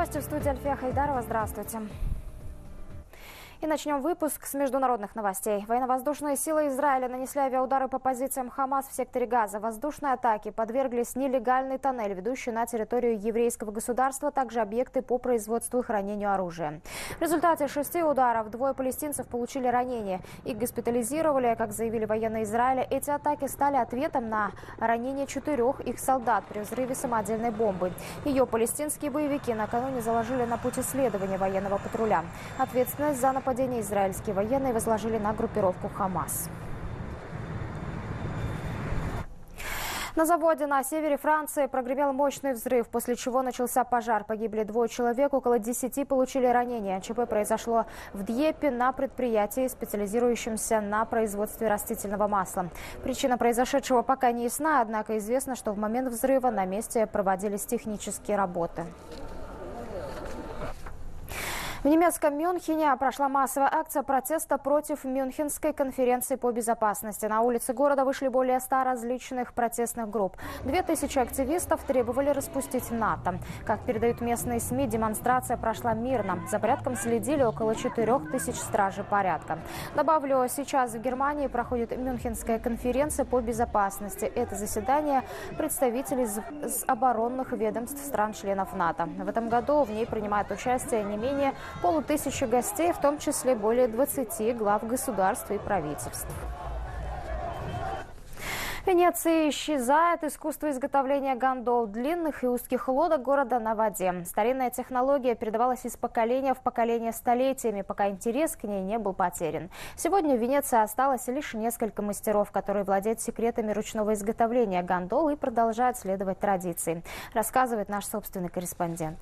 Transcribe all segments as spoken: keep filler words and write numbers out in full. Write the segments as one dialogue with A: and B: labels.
A: Новости в студии Альфия Хайдарова. Здравствуйте. И начнем выпуск с международных новостей. Военно-воздушные силы Израиля нанесли авиаудары по позициям Хамас в секторе Газа. Воздушные атаки подверглись нелегальный тоннель, ведущий на территорию еврейского государства, также объекты по производству и хранению оружия. В результате шести ударов двое палестинцев получили ранения. Их госпитализировали, как заявили военные Израиля. Эти атаки стали ответом на ранение четырех их солдат при взрыве самодельной бомбы. Ее палестинские боевики накануне заложили на путь исследования военного патруля. Ответственность за нападение израильские военные возложили на группировку Хамас. На заводе на севере Франции прогремел мощный взрыв, после чего начался пожар. Погибли двое человек, около десяти получили ранения. ЧП произошло в Дьеппе на предприятии, специализирующемся на производстве растительного масла. Причина произошедшего пока не ясна, однако известно, что в момент взрыва на месте проводились технические работы. В немецком Мюнхене прошла массовая акция протеста против Мюнхенской конференции по безопасности. На улицы города вышли более ста различных протестных групп. Две тысячи активистов требовали распустить НАТО. Как передают местные СМИ, демонстрация прошла мирно. За порядком следили около четырех тысяч стражей порядка. Добавлю, сейчас в Германии проходит Мюнхенская конференция по безопасности. Это заседание представителей из оборонных ведомств стран-членов НАТО. В этом году в ней принимают участие не менее полутысячи гостей, в том числе более двадцати глав государств и правительств. В Венеции исчезает искусство изготовления гондол, длинных и узких лодок города на воде. Старинная технология передавалась из поколения в поколение столетиями, пока интерес к ней не был потерян. Сегодня в Венеции осталось лишь несколько мастеров, которые владеют секретами ручного изготовления гондол и продолжают следовать традиции, рассказывает наш собственный корреспондент.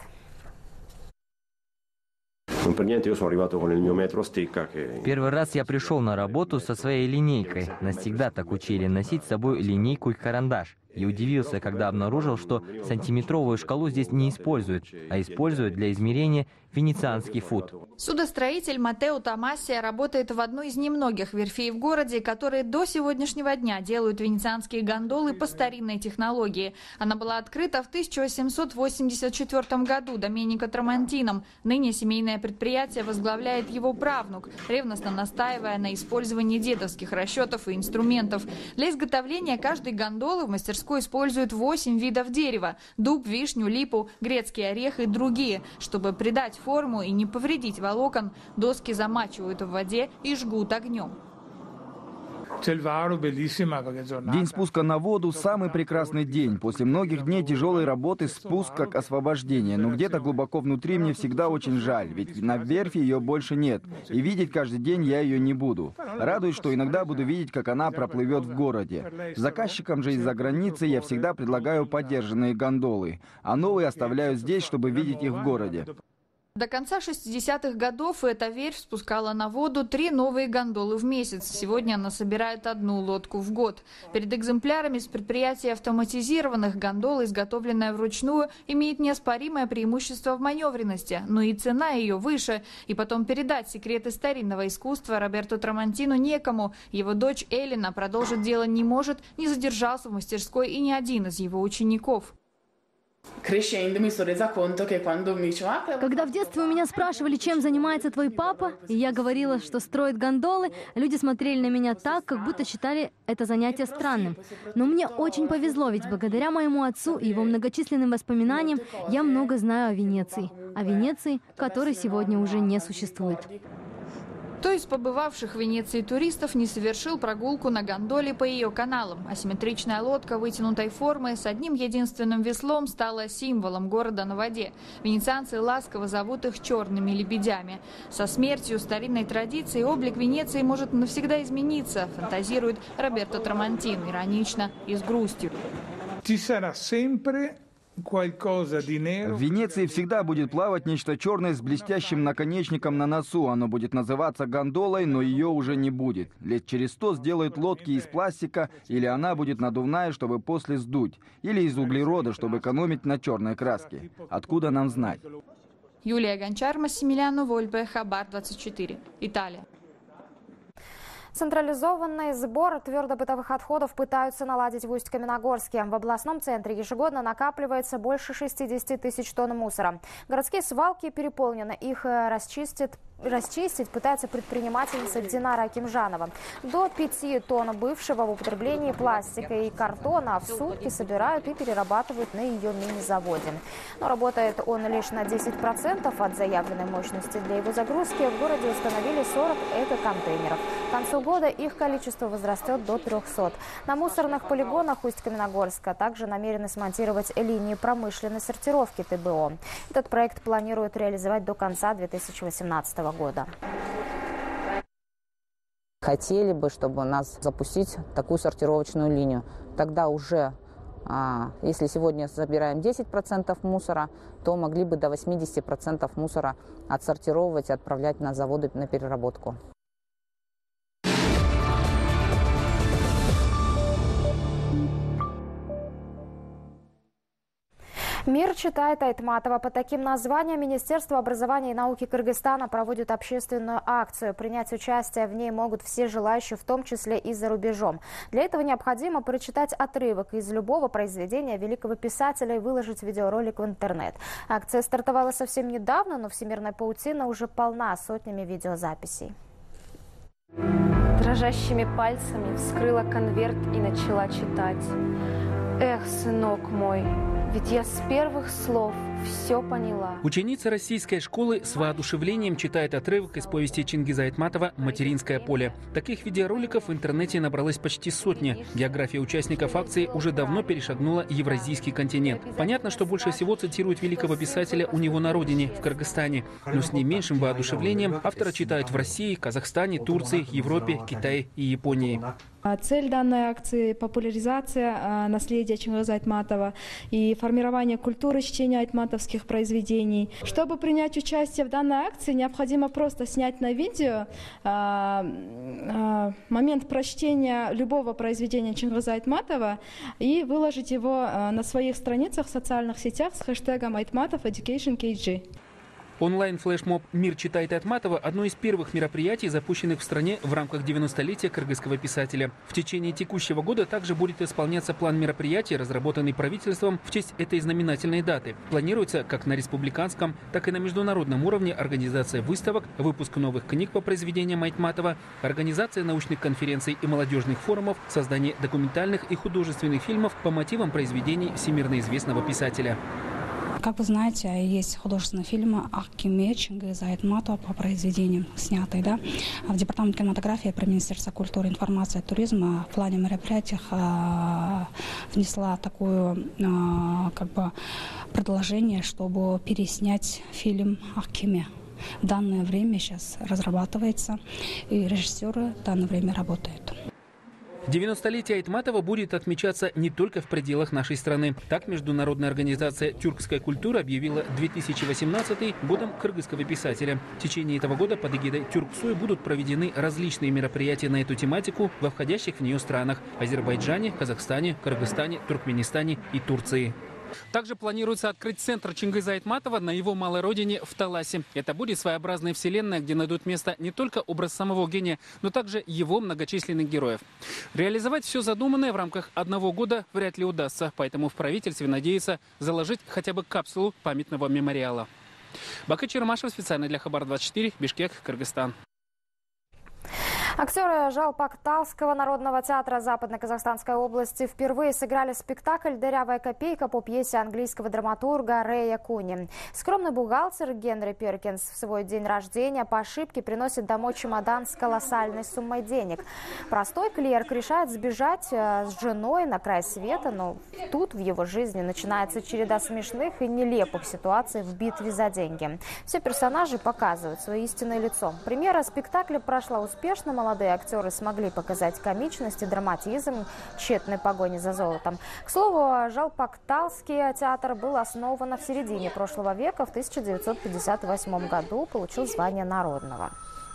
B: Первый раз я пришел на работу со своей линейкой. Нас всегда так учили носить с собой линейку и карандаш. И удивился, когда обнаружил, что сантиметровую шкалу здесь не используют, а используют для измерения венецианский фут.
C: Судостроитель Матео Томассия работает в одной из немногих верфей в городе, которые до сегодняшнего дня делают венецианские гондолы по старинной технологии. Она была открыта в тысяча восемьсот восемьдесят четвёртом году Доменико Трамонтином. Ныне семейное предприятие возглавляет его правнук, ревностно настаивая на использовании дедовских расчетов и инструментов. Для изготовления каждой гондолы в мастерской используют восемь видов дерева – дуб, вишню, липу, грецкий орех и другие. Чтобы придать форму и не повредить волокон, доски замачивают в воде и жгут огнем.
D: День спуска на воду – самый прекрасный день. После многих дней тяжелой работы спуск как освобождение. Но где-то глубоко внутри мне всегда очень жаль, ведь на верфи ее больше нет. И видеть каждый день я ее не буду. Радуюсь, что иногда буду видеть, как она проплывет в городе. Заказчикам же из-за границы я всегда предлагаю подержанные гондолы, а новые оставляю здесь, чтобы видеть их в городе.
C: До конца шестидесятых годов эта верфь спускала на воду три новые гондолы в месяц. Сегодня она собирает одну лодку в год. Перед экземплярами с предприятия автоматизированных гондол, изготовленная вручную, имеет неоспоримое преимущество в маневренности, но и цена ее выше. И потом передать секреты старинного искусства Роберто Трамонтину некому. Его дочь Элина продолжить дело не может, не задержался в мастерской и ни один из его учеников.
E: Когда в детстве у меня спрашивали, чем занимается твой папа, и я говорила, что строит гондолы, люди смотрели на меня так, как будто считали это занятие странным. Но мне очень повезло, ведь благодаря моему отцу и его многочисленным воспоминаниям я много знаю о Венеции. О Венеции, которой сегодня уже не существует.
C: Кто из побывавших в Венеции туристов не совершил прогулку на гондоле по ее каналам? Асимметричная лодка вытянутой формы с одним единственным веслом стала символом города на воде. Венецианцы ласково зовут их черными лебедями. Со смертью старинной традиции облик Венеции может навсегда измениться, фантазирует Роберто Трамонтин иронично и с грустью.
D: В Венеции всегда будет плавать нечто черное с блестящим наконечником на носу. Оно будет называться гондолой, но ее уже не будет. Лет через сто сделают лодки из пластика, или она будет надувная, чтобы после сдуть, или из углерода, чтобы экономить на черной краске. Откуда нам знать?
C: Юлия Гончар, Массимилиано Вольпе, Хабар двадцать четыре, Италия.
A: Централизованный сбор твердобытовых отходов пытаются наладить в Усть-Каменогорске. В областном центре ежегодно накапливается больше шестидесяти тысяч тонн мусора. Городские свалки переполнены. Их расчистят Расчистить пытается предпринимательница Динара Акимжанова. До пяти тонн бывшего в употреблении пластика и картона в сутки собирают и перерабатывают на ее мини-заводе. Но работает он лишь на десять процентов от заявленной мощности. Для его загрузки в городе установили сорок эко-контейнеров. К концу года их количество возрастет до трехсот. На мусорных полигонах Усть-Каменогорска также намерены смонтировать линии промышленной сортировки ТБО. Этот проект планируют реализовать до конца две тысячи восемнадцатого года.
F: Хотели бы, чтобы у нас запустить такую сортировочную линию. Тогда уже, если сегодня забираем десять процентов мусора, то могли бы до восьмидесяти процентов мусора отсортировать и отправлять на заводы на переработку.
A: Мир читает Айтматова. Под таким названием Министерство образования и науки Кыргызстана проводит общественную акцию. Принять участие в ней могут все желающие, в том числе и за рубежом. Для этого необходимо прочитать отрывок из любого произведения великого писателя и выложить видеоролик в интернет. Акция стартовала совсем недавно, но всемирная паутина уже полна сотнями видеозаписей.
G: Дрожащими пальцами вскрыла конверт и начала читать. Эх, сынок мой, ведь я с первых слов все поняла.
H: Ученица российской школы с воодушевлением читает отрывок из повести Чингиза Айтматова «Материнское поле». Таких видеороликов в интернете набралось почти сотня. География участников акции уже давно перешагнула евразийский континент. Понятно, что больше всего цитируют великого писателя у него на родине, в Кыргызстане. Но с не меньшим воодушевлением автора читают в России, Казахстане, Турции, Европе, Китае и Японии.
I: Цель данной акции – популяризация наследия Чингиза Айтматова и формирование культуры чтения айтматовских произведений. Чтобы принять участие в данной акции, необходимо просто снять на видео момент прочтения любого произведения Чингиза Айтматова и выложить его на своих страницах в социальных сетях с хэштегом Айтматов Education кей джи.
H: Онлайн-флешмоб «Мир читает Айтматова» – одно из первых мероприятий, запущенных в стране в рамках девяностолетия кыргызского писателя. В течение текущего года также будет исполняться план мероприятий, разработанный правительством в честь этой знаменательной даты. Планируется как на республиканском, так и на международном уровне организация выставок, выпуск новых книг по произведениям Айтматова, организация научных конференций и молодежных форумов, создание документальных и художественных фильмов по мотивам произведений всемирно известного писателя.
J: Как вы знаете, есть художественный фильм «Акиме» Чингиза Айтматова по произведениям снятый. Да? В департамент кинематографии при Министерстве культуры, информации и туризма в плане мероприятий внесла такое как бы, предложение, чтобы переснять фильм «Акиме». В данное время сейчас разрабатывается, и режиссеры в данное время работают.
H: девяностолетие Айтматова будет отмечаться не только в пределах нашей страны. Так, международная организация «Тюркская культура» объявила две тысячи восемнадцатый годом кыргызского писателя. В течение этого года под эгидой Тюрксой будут проведены различные мероприятия на эту тематику во входящих в нее странах – Азербайджане, Казахстане, Кыргызстане, Туркменистане и Турции. Также планируется открыть центр Чингиза Айтматова на его малой родине в Таласе. Это будет своеобразная вселенная, где найдут место не только образ самого гения, но также его многочисленных героев. Реализовать все задуманное в рамках одного года вряд ли удастся, поэтому в правительстве надеются заложить хотя бы капсулу памятного мемориала. Бакы Чермашев специально для Хабар двадцать четыре, Бишкек, Кыргызстан.
A: Актеры Жалпакталского народного театра Западно-Казахстанской области впервые сыграли спектакль «Дырявая копейка» по пьесе английского драматурга Рэя Куни. Скромный бухгалтер Генри Перкинс в свой день рождения по ошибке приносит домой чемодан с колоссальной суммой денег. Простой клерк решает сбежать с женой на край света, но тут в его жизни начинается череда смешных и нелепых ситуаций в битве за деньги. Все персонажи показывают свое истинное лицо. Премьера спектакля прошла успешно. Молодые актеры смогли показать комичность и драматизм тщетной погони за золотом. К слову, Жалпакталский театр был основан в середине прошлого века. В тысяча девятьсот пятьдесят восьмом году получил звание народного.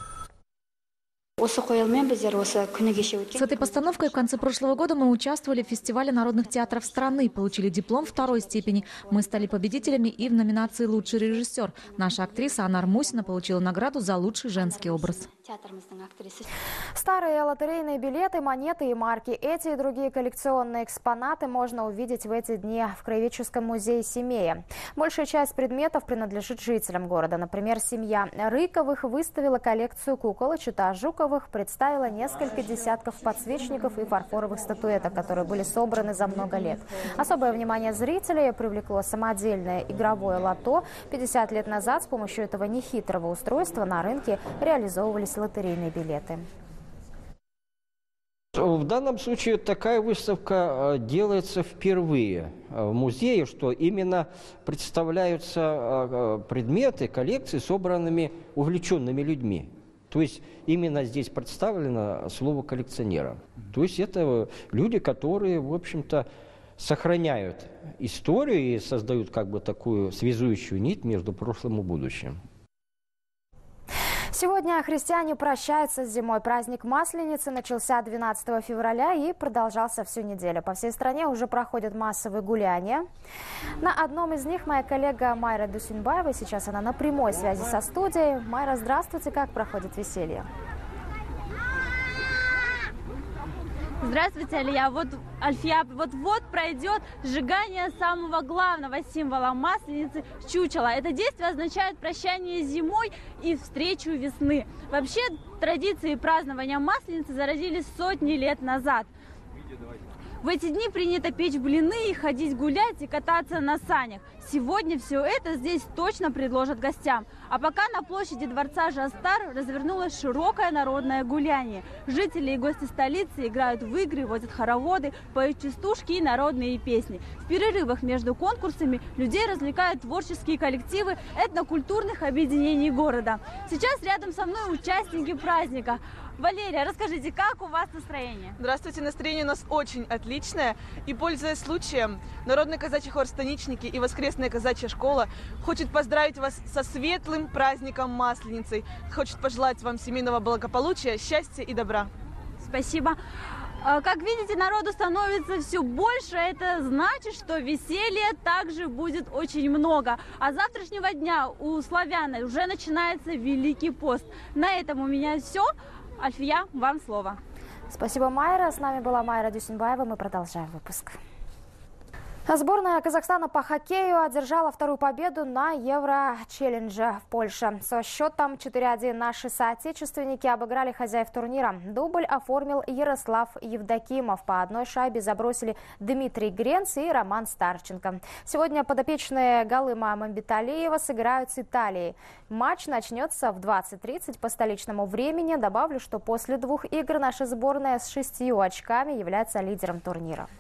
K: С этой постановкой в конце прошлого года мы участвовали в фестивале народных театров страны, получили диплом второй степени. Мы стали победителями и в номинации «Лучший режиссер». Наша актриса Анна Армусина получила награду за лучший женский образ.
A: Старые лотерейные билеты, монеты и марки. Эти и другие коллекционные экспонаты можно увидеть в эти дни в Краеведческом музее Семея. Большая часть предметов принадлежит жителям города. Например, семья Рыковых выставила коллекцию кукол, и чета Жуковых представила несколько десятков подсвечников и фарфоровых статуэток, которые были собраны за много лет. Особое внимание зрителей привлекло самодельное игровое лото. пятьдесят лет назад с помощью этого нехитрого устройства на рынке реализовывались лотерейные билеты.
L: В данном случае такая выставка делается впервые в музее, что именно представляются предметы, коллекции, собранными увлеченными людьми. То есть именно здесь представлено слово коллекционера. То есть это люди, которые, в общем-то, сохраняют историю и создают как бы такую связующую нить между прошлым и будущим.
A: Сегодня христиане прощаются с зимой. Праздник Масленицы начался двенадцатого февраля и продолжался всю неделю. По всей стране уже проходят массовые гуляния. На одном из них моя коллега Майра Дусинбаева. Сейчас она на прямой связи со студией. Майра, здравствуйте. Как проходит веселье?
M: Здравствуйте, Алия. Вот, Альфия, вот-вот пройдет сжигание самого главного символа Масленицы – чучела. Это действие означает прощание с зимой и встречу весны. Вообще, традиции празднования Масленицы зародились сотни лет назад. В эти дни принято печь блины, ходить гулять и кататься на санях. Сегодня все это здесь точно предложат гостям. А пока на площади дворца Жастар развернулось широкое народное гуляние. Жители и гости столицы играют в игры, возят хороводы, поют частушки и народные песни. В перерывах между конкурсами людей развлекают творческие коллективы этнокультурных объединений города. Сейчас рядом со мной участники праздника. Валерия, расскажите, как у вас настроение?
N: Здравствуйте, настроение у нас очень отличное. И, пользуясь случаем, Народный казачий хор «Станичники» и Воскресная казачья школа хочет поздравить вас со светлым праздником Масленицей. Хочет пожелать вам семейного благополучия, счастья и добра.
M: Спасибо. Как видите, народу становится все больше. Это значит, что веселья также будет очень много. А с завтрашнего дня у славян уже начинается Великий пост. На этом у меня все. Альфия, вам слово.
A: Спасибо, Майра. С нами была Майра Дусинбаева. Мы продолжаем выпуск. Сборная Казахстана по хоккею одержала вторую победу на Евро-челлендже в Польше. Со счетом четыре один наши соотечественники обыграли хозяев турнира. Дубль оформил Ярослав Евдокимов. По одной шайбе забросили Дмитрий Гренц и Роман Старченко. Сегодня подопечные Галыма Мамбеталиева сыграют с Италией. Матч начнется в двадцать тридцать по столичному времени. Добавлю, что после двух игр наша сборная с шестью очками является лидером турнира.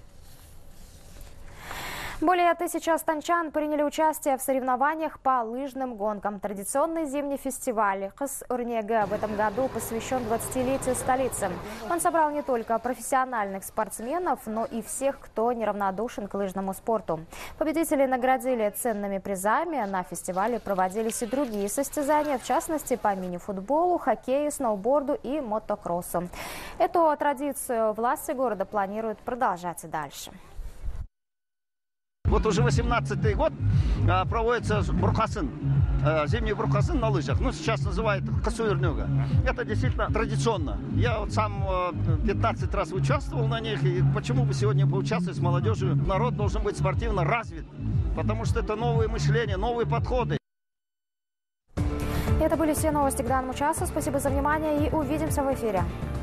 A: Более тысячи астанчан приняли участие в соревнованиях по лыжным гонкам. Традиционный зимний фестиваль «Кыс Урнега» в этом году посвящен двадцатилетию столицы. Он собрал не только профессиональных спортсменов, но и всех, кто неравнодушен к лыжному спорту. Победители наградили ценными призами. На фестивале проводились и другие состязания, в частности по мини-футболу, хоккею, сноуборду и мотокроссу. Эту традицию власти города планируют продолжать и дальше.
O: Вот уже восемнадцатый год а, проводится Буркасын, а, зимний Буркасын на лыжах. Ну, сейчас называют Кыс Урнега. Это действительно традиционно. Я вот сам а, пятнадцать раз участвовал на них. И почему бы сегодня поучаствовать с молодежью? Народ должен быть спортивно развит, потому что это новые мышления, новые подходы.
A: Это были все новости к данному часу. Спасибо за внимание и увидимся в эфире.